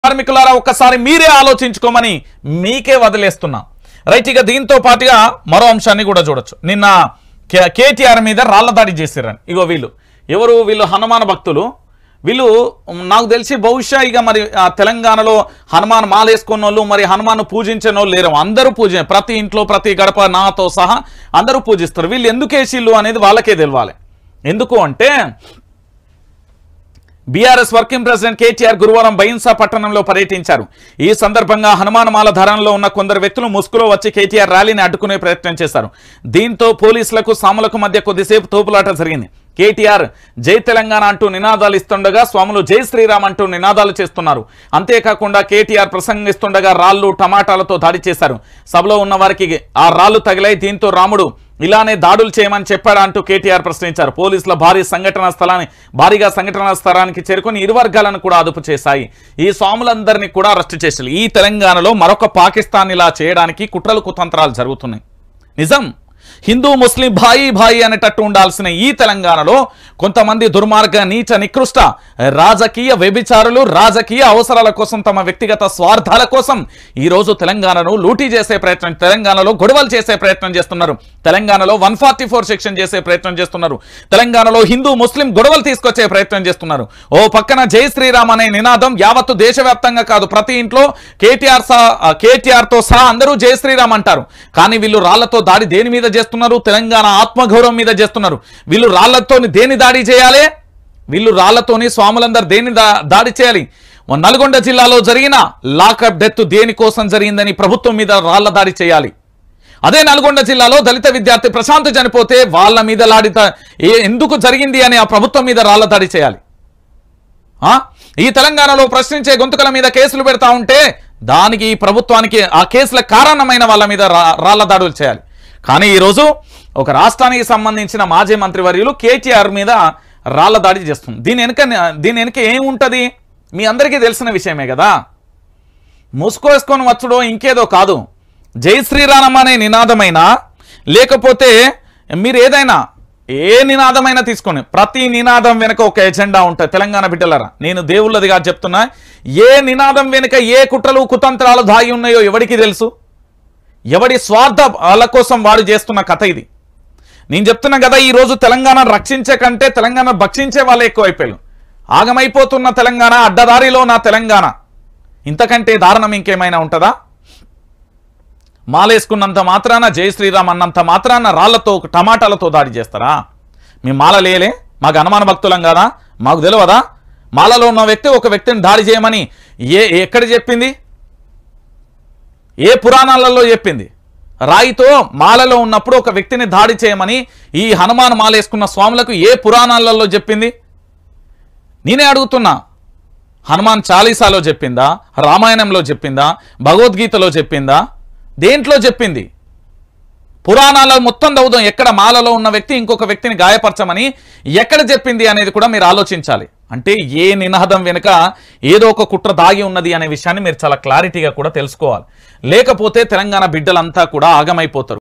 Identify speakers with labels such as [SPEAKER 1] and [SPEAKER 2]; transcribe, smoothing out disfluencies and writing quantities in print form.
[SPEAKER 1] కార్మికులారా ఒక్కసారి మీరే ఆలోచించుకోమని మీకే వదిలేస్తున్నా. రైట్, ఇక దీంతో పాటుగా మరో అంశాన్ని కూడా చూడొచ్చు. నిన్న కేటీఆర్ మీద రాళ్ల దాడి చేశారని. ఇగో వీళ్ళు హనుమాన్ భక్తులు. వీళ్ళు నాకు తెలిసి బహుశా ఇక మరి తెలంగాణలో హనుమాన్ మాలేసుకున్న వాళ్ళు, మరి హనుమాన్ పూజించిన వాళ్ళు లేరు. అందరూ ప్రతి ఇంట్లో ప్రతి గడప నాతో సహా అందరూ పూజిస్తారు. వీళ్ళు ఎందుకు వేసిళ్ళు అనేది వాళ్ళకే తెలవాలి. ఎందుకు అంటే బీఆర్ఎస్ వర్కింగ్ ప్రెసిడెంట్ కేటీఆర్ గురువారం బైన్సా పట్టణంలో పర్యటించారు. ఈ సందర్భంగా హనుమాన్ మాల ధరణలో ఉన్న కొందరు వ్యక్తులు ముసుగులో వచ్చి కేటీఆర్ ర్యాలీని అడ్డుకునే ప్రయత్నం చేశారు. దీంతో పోలీసులకు సాములకు మధ్య కొద్దిసేపు తోపులాట జరిగింది. కేటీఆర్ జై తెలంగాణ అంటూ నినాదాలు ఇస్తుండగా స్వాములు జై శ్రీరామ్ అంటూ నినాదాలు చేస్తున్నారు. అంతేకాకుండా కేటీఆర్ ప్రసంగిస్తుండగా రాళ్లు టమాటాలతో దాడి చేశారు. సభలో ఉన్న వారికి ఆ రాళ్లు తగిలాయి. దీంతో రాముడు ఇలానే దాడులు చేయమని చెప్పాడా అంటూ కేటీఆర్ ప్రశ్నించారు. పోలీసుల భారీగా సంఘటనా స్థలానికి చేరుకుని ఇరు వర్గాలను కూడా అదుపు చేశాయి. ఈ స్వాములందరినీ కూడా అరెస్టు చేశారు. ఈ తెలంగాణలో మరొక పాకిస్తాన్ ఇలా చేయడానికి కుట్రలు కుతంత్రాలు జరుగుతున్నాయి. నిజం, హిందూ ముస్లిం భాయి అనేటట్టు ఉండాల్సిన ఈ తెలంగాణలో కొంతమంది దుర్మార్గ నీచ నికృష్ట రాజకీయ వ్యభిచారులు రాజకీయ అవసరాల కోసం తమ వ్యక్తిగత స్వార్థాల కోసం ఈరోజు తెలంగాణను లూటీ చేసే ప్రయత్నం, తెలంగాణలో గొడవలు చేసే ప్రయత్నం చేస్తున్నారు. తెలంగాణలో 144 సెక్షన్ చేసే ప్రయత్నం చేస్తున్నారు. తెలంగాణలో హిందూ ముస్లిం గొడవలు తీసుకొచ్చే ప్రయత్నం చేస్తున్నారు. ఓ పక్కన జై శ్రీరామ్ అనే నినాదం యావత్తు దేశవ్యాప్తంగా కాదు, ప్రతి ఇంట్లో కేటీఆర్తో సహా అందరూ జై శ్రీరామ్ అంటారు. కానీ వీళ్ళు రాళ్లతో దాడి దేని మీద చేస్తున్నారు? తెలంగాణ ఆత్మగౌరవం మీద చేస్తున్నారు. వీళ్ళు రాళ్లతో దేని దాడి చేయాలి? వీళ్ళు రాళ్లతోని స్వాములందరూ దేని దాడి చేయాలి? నల్గొండ జిల్లాలో జరిగిన లాకప్ డెత్ దేనికోసం జరిగిందని ప్రభుత్వం మీద రాళ్ల దాడి చేయాలి. అదే నల్గొండ జిల్లాలో దళిత విద్యార్థి ప్రశాంత్ చనిపోతే వాళ్ళ మీద ఎందుకు జరిగింది అని ఆ ప్రభుత్వం మీద రాళ్ల దాడి చేయాలి. ఈ తెలంగాణలో ప్రశ్నించే గొంతుకల మీద కేసులు పెడతా ఉంటే దానికి ఈ ప్రభుత్వానికి ఆ కేసుల కారణమైన వాళ్ళ మీద రాళ్ల దాడులు చేయాలి. కానీ ఈరోజు ఒక రాష్ట్రానికి సంబంధించిన మాజీ మంత్రివర్యులు కేటీఆర్ మీద రాళ్ల దాడి చేస్తుంది. దీని వెనుక ఏముంటుంది? మీ అందరికీ తెలిసిన విషయమే కదా. ముసుగేసుకొని వచ్చడో ఇంకేదో కాదు. జై శ్రీరామ్ అనే నినాదమైనా లేకపోతే మీరు ఏదైనా ఏ నినాదమైనా తీసుకొని ప్రతి నినాదం వెనుక ఒక ఎజెండా ఉంటుంది. తెలంగాణ బిడ్డలరా, నేను దేవుళ్ళదిగా చెప్తున్నా, ఏ నినాదం వెనుక ఏ కుట్రలు కుతంత్రాలు దాగి ఉన్నాయో ఎవరికి తెలుసు? ఎవడి స్వార్థాల కోసం వాడు చేస్తున్న కథ ఇది. నేను చెప్తున్నా కదా, ఈరోజు తెలంగాణ రక్షించే కంటే తెలంగాణ భక్షించే వాళ్ళే ఎక్కువైపోయారు. ఆగమైపోతున్న తెలంగాణ, అడ్డదారిలో నా తెలంగాణ, ఇంతకంటే దారుణం ఇంకేమైనా ఉంటుందా? మాలేసుకున్నంత మాత్రాన జై శ్రీరామ్ అన్నంత మాత్రాన రాళ్లతో టమాటాలతో దాడి చేస్తారా? మీ మాల లేలే, మాకు హనుమాన్ భక్తులం కదా, మాకు తెలియదా? మాలలో ఉన్న వ్యక్తి ఒక వ్యక్తిని దాడి చేయమని ఎక్కడ చెప్పింది? ఏ పురాణాలలో చెప్పింది? రాయితో మాలలో ఉన్నప్పుడు ఒక వ్యక్తిని దాడి చేయమని ఈ హనుమాన్ మాలేసుకున్న స్వాములకు ఏ పురాణాలలో చెప్పింది? నేనే అడుగుతున్నా. హనుమాన్ చాలీసాలో చెప్పిందా? రామాయణంలో చెప్పిందా? భగవద్గీతలో చెప్పిందా? దేంట్లో చెప్పింది? పురాణాల మొత్తం చదువుదాం. ఎక్కడ మాలలో ఉన్న వ్యక్తి ఇంకొక వ్యక్తిని గాయపరచమని ఎక్కడ చెప్పింది అనేది కూడా మీరు ఆలోచించాలి. అంటే ఏ నినాదం వెనుక ఏదో ఒక కుట్ర దాగి ఉన్నది అనే విషయాన్ని మీరు చాలా క్లారిటీగా కూడా తెలుసుకోవాలి. లేకపోతే తెలంగాణ బిడ్డలంతా కూడా ఆగమైపోతారు.